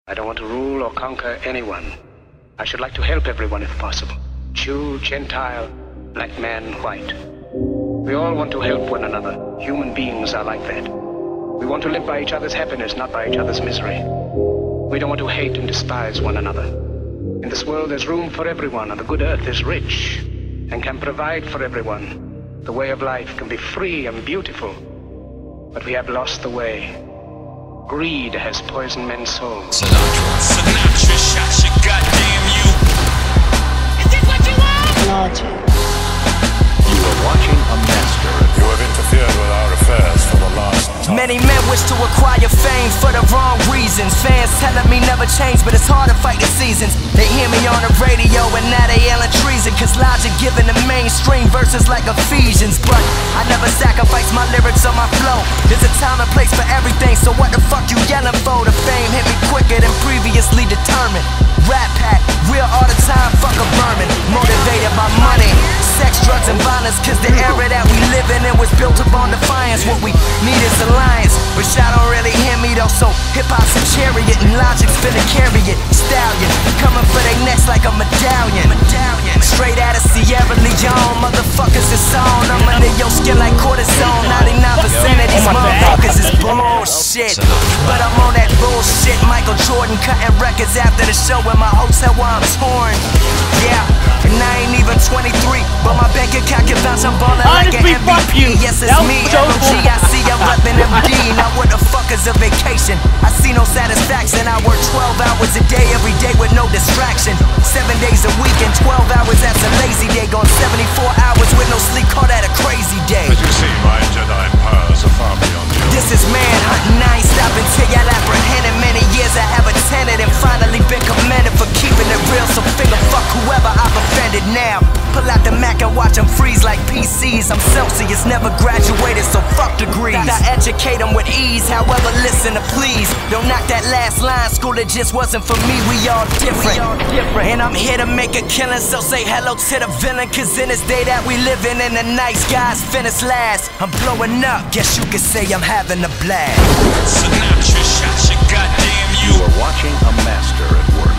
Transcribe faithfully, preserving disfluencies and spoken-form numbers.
I don't want to rule or conquer anyone. I should like to help everyone if possible. Jew, Gentile, black man, white. We all want to help one another. Human beings are like that. We want to live by each other's happiness, not by each other's misery. We don't want to hate and despise one another. In this world there's room for everyone, and the good earth is rich and can provide for everyone. The way of life can be free and beautiful, but we have lost the way. Greed has poisoned men's souls. Sinatra. Sinatra shot your goddamn you. Is this what you want? Logic. You are watching a master. You have interfered with our affairs for the last time. Many men wish to acquire fame for the wrong reasons. Fans telling me never change, but it's hard to fight the seasons. They hear me on the radio and now they yelling treason, cause Logic giving the mainstream verses like Ephesians. But I never sacrifice my lyrics or my flow. There's a time and place for everything, so what the fuck you yelling for? The fame hit me quicker than previously determined. Rat pack, real all the time, fuck a vermin. Motivated by money, sex, drugs, and violence, cause the era that we live in it was built upon defiance. What we need is alliance, but y'all don't really hear me though. So hip-hop's a chariot and Logic's finna carry it. Stallion, coming for they necks like a medallion. Medallion, straight out of Sierra Leone, motherfuckers is on. I'm under your skin like cortisone. ninety-nine percent of these motherfuckers is bullshit, but I'm on that bullshit. Michael Jordan cutting records after the show in my hotel while I'm torn. Yeah, and I ain't even twenty-three, but my bank account can bounce. I'm ballin' like an M V P. Yes, it's me, M O G I C, I'm reppin' M D. Now what the fuck is a vacation? I see no satisfaction. I work twelve hours a day, every day with no distraction. Seven days a week and twelve hours, that's a lazy day. Gone seventy-four hours with no sleep, call that a crazy day. As you see, my Jedi powers are far beyond you. This is manhunting, I ain't stopping till y'all apprehended. Many years I have attended and finally been commended for keeping it real. So finger fuck whoever I've offended now. Pull out the Mac and watch them freeze like P Cs. I'm Celsius, never graduated, so fuck degrees. I educate them with ease, however listen to please. Don't knock that last line, school it just wasn't for me. We all different, and I'm here to make a killing. So say hello to the villain, cause in this day that we live in, and the nice guys finish last. I'm blowing up, guess you could say I'm having a blast. Sinatra shot your goddamn you. You are watching a master at work.